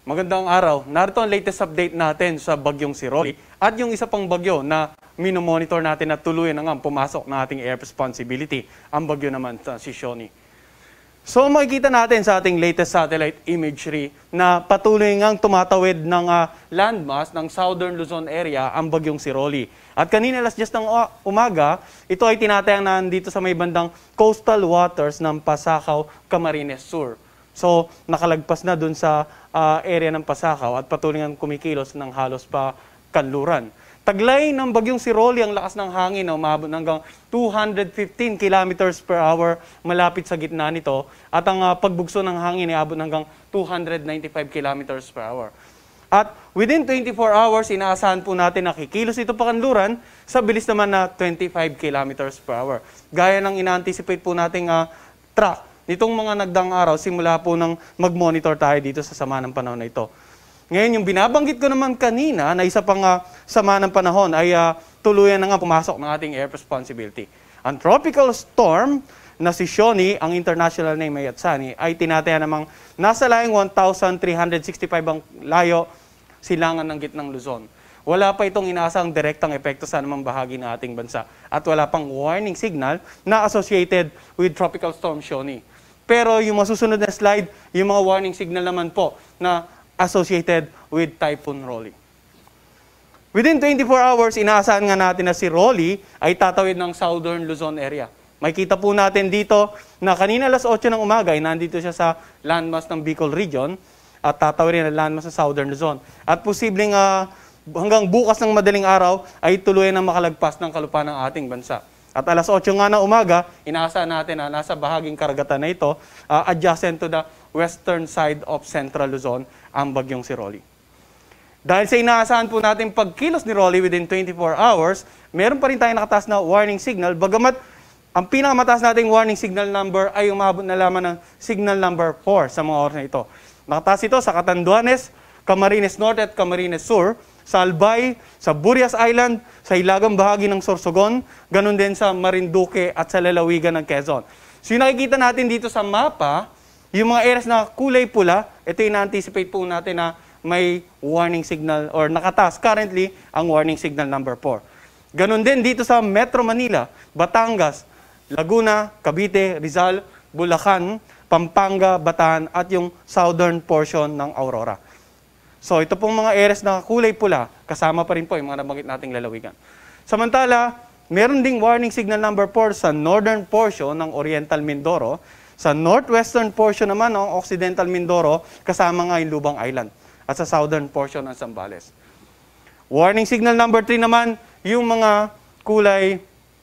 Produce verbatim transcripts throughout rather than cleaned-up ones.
Magandang araw. Narito ang latest update natin sa bagyong si Rolly at yung isa pang bagyo na minomonitor natin na tuluyan na nga pumasok na ating air responsibility. Ang bagyo naman sa si Siony. So makikita natin sa ating latest satellite imagery na patuloy ngang tumatawid ng uh, landmass ng Southern Luzon area ang bagyong si Rolly. At kanina alas diyes ng umaga, ito ay tinatayang na dito sa may bandang coastal waters ng Pasacao, Camarines Sur. So nakalagpas na dun sa uh, area ng Pasacao at patuloy ngang kumikilos ng halos pa kanluran. Taglay ng bagyong si Rolly ang lakas ng hangin na umabot hanggang two hundred fifteen kilometers per hour malapit sa gitna nito at ang uh, pagbugso ng hangin ay abot hanggang two hundred ninety-five kilometers per hour. At within twenty-four hours, inaasahan po natin na kikilos ito pa kanluran sa bilis naman na twenty-five kilometers per hour. Gaya ng ina-anticipate po nating uh, track nitong mga nagdaang araw simula po nang mag-monitor tayo dito sa sama ng panahon na ito. Ngayon, yung binabanggit ko naman kanina na isa pang uh, sama ng panahon ay uh, tuluyan na nga pumasok ng ating air responsibility. Ang tropical storm na si Siony, ang international name ay Siony, ay tinataya namang nasa layong one thousand three hundred sixty-five ang layo silangan ng gitnang Luzon. Wala pa itong inaasang direktang epekto sa anumang bahagi ng ating bansa at wala pang warning signal na associated with tropical storm Siony. Pero yung masusunod na slide, yung mga warning signal naman po na associated with Typhoon Rolly. Within twenty-four hours, inaasahan nga natin na si Rolly ay tatawid ng Southern Luzon area. Makikita po natin dito na kanina alas otso ng umaga ay nandito siya sa landmass ng Bicol Region at tatawid rin ang landmass sa Southern Luzon. At posibleng uh, hanggang bukas ng madaling araw ay tuluyan na makalagpas ng kalupaan ng ating bansa. At alas otso nga na umaga, inaasahan natin na nasa bahaging karagatan na ito, uh, adjacent to the western side of Central Luzon, ang bagyong si Rolly. Dahil sa inaasahan po natin pagkilos ni Rolly within twenty-four hours, meron pa rin tayong nakataas na warning signal, bagamat ang pinakamataas nating warning signal number ay umabot na lamang ng signal number four sa mga oras na ito. Nakataas ito sa Catanduanes, Camarines Norte at Camarines Sur, sa Albay, sa Burias Island, sa hilagang bahagi ng Sorsogon, ganun din sa Marinduque at sa lalawigan ng Quezon. So yung nakikita natin dito sa mapa, yung mga areas na kulay pula, ito yung na-anticipate po natin na may warning signal or nakataas currently ang warning signal number four. Ganun din dito sa Metro Manila, Batangas, Laguna, Cavite, Rizal, Bulacan, Pampanga, Bataan at yung southern portion ng Aurora. So ito pong mga areas na kulay pula, kasama pa rin po yung mga nabanggit nating lalawigan. Samantala, meron ding warning signal number four sa northern portion ng Oriental Mindoro, sa northwestern portion naman ng Occidental Mindoro, kasama nga yung Lubang Island, at sa southern portion ng Zambales. Warning signal number three naman, yung mga kulay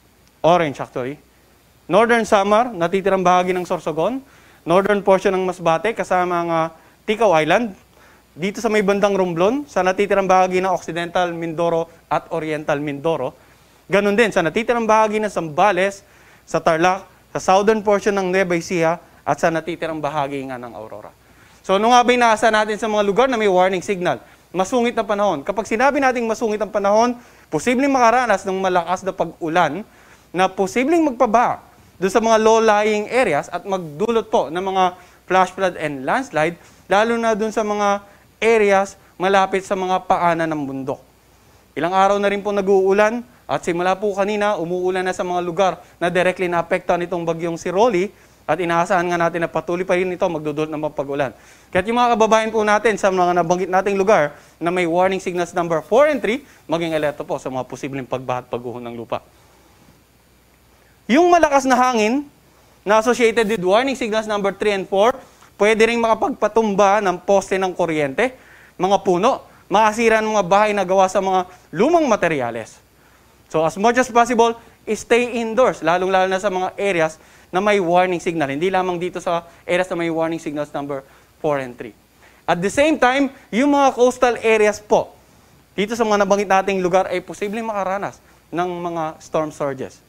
orange actually. Northern Samar, natitirang bahagi ng Sorsogon, northern portion ng Masbate, kasama ang uh, Ticao Island, dito sa may bandang Romblon, sa natitirang bahagi ng Occidental Mindoro at Oriental Mindoro. Ganon din sa natitirang bahagi ng Zambales, sa Tarlac, sa southern portion ng Nueva Ecija, at sa natitirang bahagi nga ng Aurora. So ano nga ba inaasa natin sa mga lugar na may warning signal? Masungit na panahon. Kapag sinabi natin masungit ang panahon, posibleng makaranas ng malakas na pag-ulan na posibleng magpaba doon sa mga low-lying areas at magdulot po ng mga flash flood and landslide, lalo na doon sa mga areas malapit sa mga paanan ng bundok. Ilang araw na rin po nag-uulan at simula po kanina umuulan na sa mga lugar na directly naapektuhan itong bagyong si Rolly at inaasahan nga natin na patuloy pa rin ito magdudulot ng pag-ulan. Kaya yung mga kababayan po natin sa mga nabanggit nating lugar na may warning signals number four and three, maging alerto po sa mga posibleng pagbaha at pagguho ng lupa. Yung malakas na hangin na associated with warning signals number three and four, pwede rin makapagpatumba ng poste ng kuryente, mga puno, makasira ng mga bahay na gawa sa mga lumang materyales. So as much as possible, stay indoors, lalong-lalo na sa mga areas na may warning signal. Hindi lamang dito sa areas na may warning signals number four and three. At the same time, yung mga coastal areas po, dito sa mga nabanggit nating lugar ay posibleng makaranas ng mga storm surges.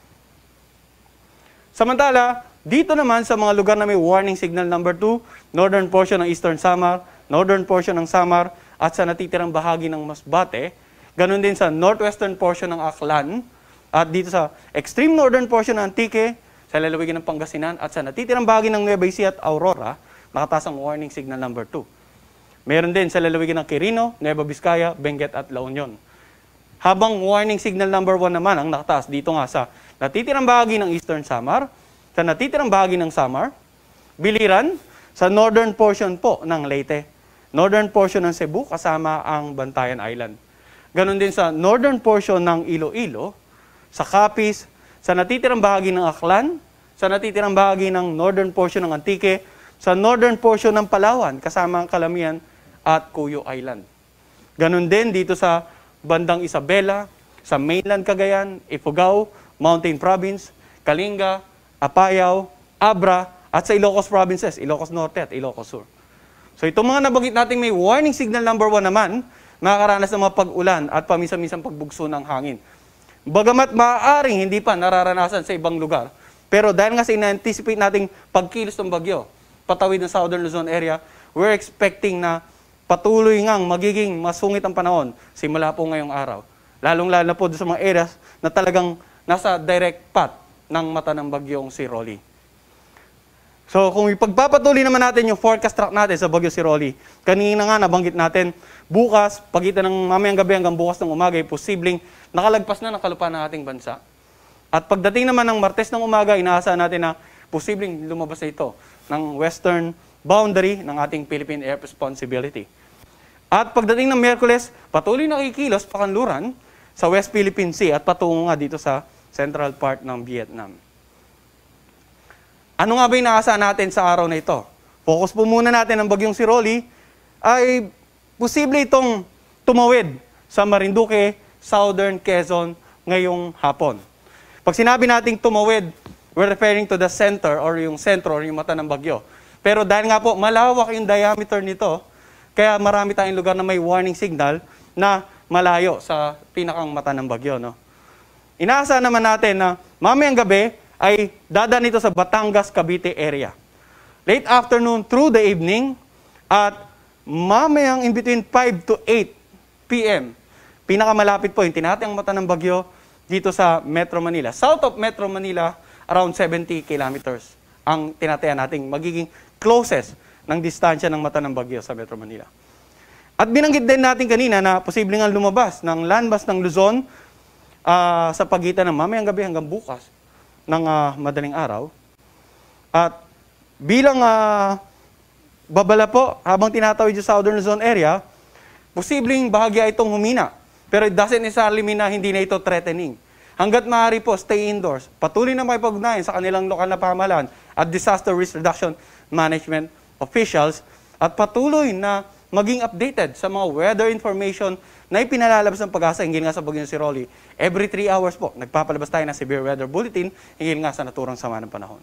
Samantala, dito naman sa mga lugar na may warning signal number two, northern portion ng Eastern Samar, northern portion ng Samar, at sa natitirang bahagi ng Masbate, ganun din sa northwestern portion ng Aklan, at dito sa extreme northern portion ng Antique, sa lalawigan ng Pangasinan, at sa natitirang bahagi ng Nueva Ecija at Aurora, nakataas ang warning signal number two. Meron din sa lalawigan ng Quirino, Nueva Vizcaya, Benguet at La Union. Habang warning signal number one naman ang nakataas dito nga sa natitirang bahagi ng Eastern Samar, sa natitirang bahagi ng Samar, Biliran, sa northern portion po ng Leyte, northern portion ng Cebu kasama ang Bantayan Island. Ganon din sa northern portion ng Iloilo, sa Capiz, sa natitirang bahagi ng Aklan, sa natitirang bahagi ng northern portion ng Antique, sa northern portion ng Palawan kasama ang Calamian at Cuyo Island. Ganon din dito sa bandang Isabela, sa mainland Cagayan, Ifugao, Mountain Province, Kalinga, Apayao, Abra, at sa Ilocos Provinces, Ilocos Norte at Ilocos Sur. So itong mga nabanggit natin may warning signal number one naman, makakaranas ng mga pag-ulan at paminsan-minsan pagbugso ng hangin. Bagamat maaaring hindi pa nararanasan sa ibang lugar, pero dahil nga sa ina-anticipate nating pagkilos ng bagyo, patawid ng Southern Luzon area, we're expecting na patuloy ngang magiging masungit ang panahon simula po ngayong araw. Lalong-lalo na po sa mga areas na talagang nasa direct path ng mata ng bagyong si Rolly. So kung ipagpapatuloy naman natin yung forecast track natin sa bagyo si Rolly, kanina nga nabanggit natin, bukas, pagitan ng mamayang gabi hanggang bukas ng umaga, ay posibleng nakalagpas na ng kalupaan ng ating bansa. At pagdating naman ng Martes ng umaga, inaasahan natin na posibleng lumabas na ito ng western boundary ng ating Philippine Air Responsibility. At pagdating ng Miyerkules, patuloy na kikilos pakanluran sa West Philippine Sea at patungo nga dito sa central part ng Vietnam. Ano nga ba yung inaasahan natin sa araw na ito? Focus po muna natin ang bagyong si Rolly ay posible itong tumawid sa Marinduque, Southern Quezon ngayong hapon. Pag sinabi nating tumawid, we're referring to the center or yung sentro or yung mata ng bagyo. Pero dahil nga po malawak yung diameter nito, kaya marami tayong lugar na may warning signal na malayo sa pinakang mata ng bagyo. No? Inaasahan naman natin na mamayang gabi ay dadaan ito sa Batangas, Cavite area. Late afternoon through the evening at mamayang in between five to eight p m Pinakamalapit po yung tinatayang mata ng bagyo dito sa Metro Manila. South of Metro Manila, around seventy kilometers ang tinatayan nating magiging closest ng distansya ng mata ng bagyo sa Metro Manila. At binanggit din natin kanina na posibleng nga lumabas ng landmass ng Luzon uh, sa pagitan ng mamayang gabi hanggang bukas ng uh, madaling araw. At bilang uh, babala po, habang tinatawid yung Southern Luzon area, posibleng bahagya itong humina. Pero it doesn't necessarily mean na hindi na ito threatening. Hanggat maaari po, stay indoors. Patuloy na makipag-ugnayan sa kanilang lokal na pamahalaan at disaster risk reduction management officials at patuloy na maging updated sa mga weather information na ipinalalabas ng Pag-asa hinggil nga sa bagyong si Rolly. Every three hours po, nagpapalabas tayo ng severe weather bulletin hinggil nga sa naturang sama ng panahon.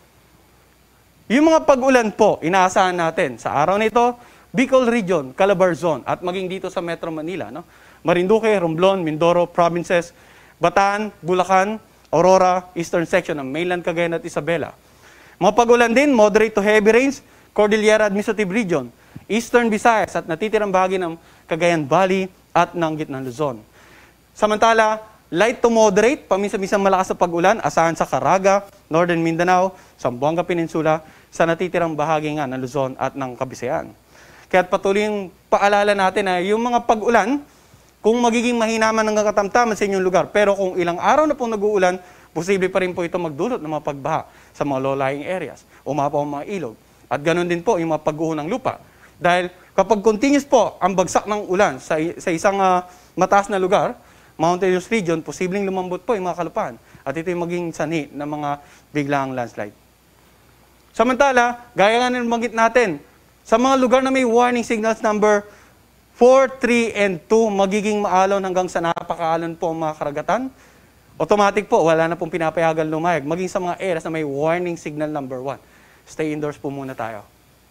Yung mga pag-ulan po, inaasahan natin sa araw na ito, Bicol Region, Calabar Zone, at maging dito sa Metro Manila, no? Marinduque, Romblon, Mindoro, Provinces, Bataan, Bulacan, Aurora, Eastern Section ng mainland Cagayan at Isabela. Mga pag-ulan din, moderate to heavy rains, Cordillera Administrative Region, Eastern Visayas at natitirang bahagi ng Cagayan Valley at ng gitnang Luzon. Samantala, light to moderate, paminsan-minsan malakas sa pag-ulan, asahan sa Caraga, Northern Mindanao, Zamboanga Peninsula, sa natitirang bahagi nga ng Luzon at ng Kabisayan. Kaya patuloy yung paalala natin na yung mga pag-ulan, kung magiging mahina man ng katamtaman sa inyong lugar, pero kung ilang araw na pong nag-uulan, posible pa rin po ito magdulot ng mga pagbaha sa mga low-lying areas, umapaw ang mga ilog. At ganoon din po yung mga pagguho ng lupa. Dahil kapag continuous po ang bagsak ng ulan sa, sa isang uh, mataas na lugar, mountainous region, posibleng lumambot po yung mga kalupaan. At ito yung maging sanhi ng mga biglaang landslide. Samantala, gaya nga ng banggit natin, sa mga lugar na may warning signals number four, three, and two, magiging maalon hanggang sa napakaalon po ang mga karagatan, automatic po, wala na pong pinapayagan lumayag. Maging sa mga areas na may warning signal number one. Stay indoors po muna tayo.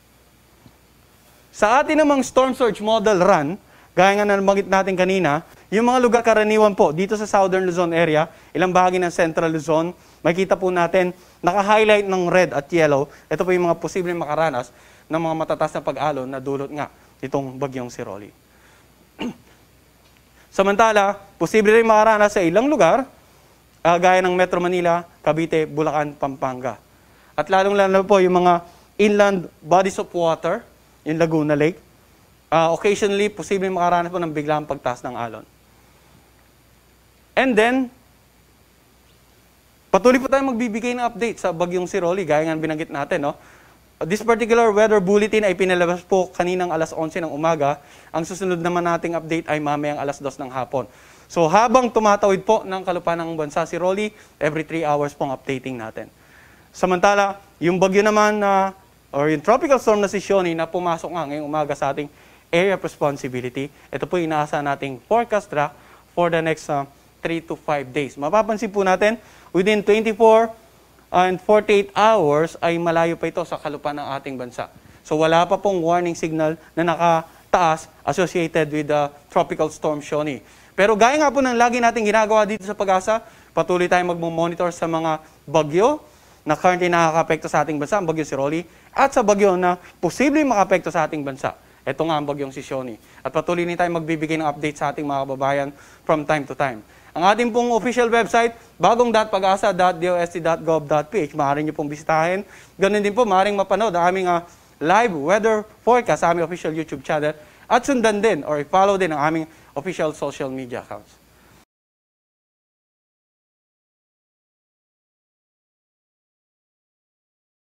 Sa atin namang storm surge model run, gaya nga na nabanggit natin kanina, yung mga lugar karaniwan po dito sa Southern Luzon area, ilang bahagi ng Central Luzon, makikita po natin, naka-highlight ng red at yellow, ito po yung mga posibleng makaranas ng mga matatas na pag-alon na dulot nga itong bagyong si Rolly. Samantala, posible rin makaranas sa ilang lugar, uh, gaya ng Metro Manila, Cavite, Bulacan, Pampanga. At lalong-lalo po yung mga inland bodies of water, yung Laguna Lake, Uh, occasionally, posibleng makaranas po ng biglang pagtaas ng alon. And then, patuloy po tayo magbibigay ng update sa bagyong si Rolly, gaya nga binanggit natin, no? This particular weather bulletin ay pinalabas po kaninang alas onse ng umaga. Ang susunod naman nating update ay mamayang alas dos ng hapon. So habang tumatawid po ng kalupaan ng bansa si Rolly, every three hours pong updating natin. Samantala, yung bagyo naman na, or yung tropical storm na si Siony na pumasok nga ngayong umaga sa ating area of responsibility, ito po yung inaasahan nating forecast track for the next uh, three to five days. Mapapansin po natin, within twenty-four and forty-eight hours ay malayo pa ito sa kalupaan ng ating bansa. So wala pa pong warning signal na nakataas associated with the tropical storm Siony. Pero gaya nga po ng lagi natin ginagawa dito sa Pag-asa, patuloy tayong magmomonitor sa mga bagyo na currently nakaka-apekto sa ating bansa, ang bagyong si Rolly, at sa bagyo na posibleng maka-apekto sa ating bansa. Ito nga ang bagyong si Siony. At patuloy din tayong magbibigay ng update sa ating mga kababayan from time to time. Ang ating pong official website, bagong dot pag-asa dot dost dot gov dot ph. Maaari nyo pong bisitahin. Ganun din po, maaaring mapanood ang aming uh, live weather forecast sa aming official YouTube channel. At sundan din or follow din ang aming official social media accounts.